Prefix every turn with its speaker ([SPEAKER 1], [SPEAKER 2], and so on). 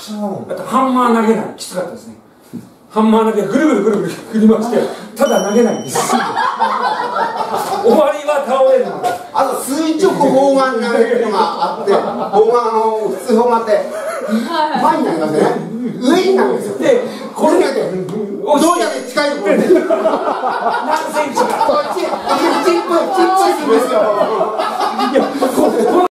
[SPEAKER 1] あとハンマー投げない、きつかったですね。ハンマー投げぐるぐるぐるぐる振り回して、ただ投げないんです。終わりは倒れるので。
[SPEAKER 2] あと垂直砲丸投げっていうのがあって、砲丸を普通砲丸って前になりますね。上になるんですよ。で、これだけどうやって近いところで何
[SPEAKER 1] センチか。
[SPEAKER 2] チップするんですよ。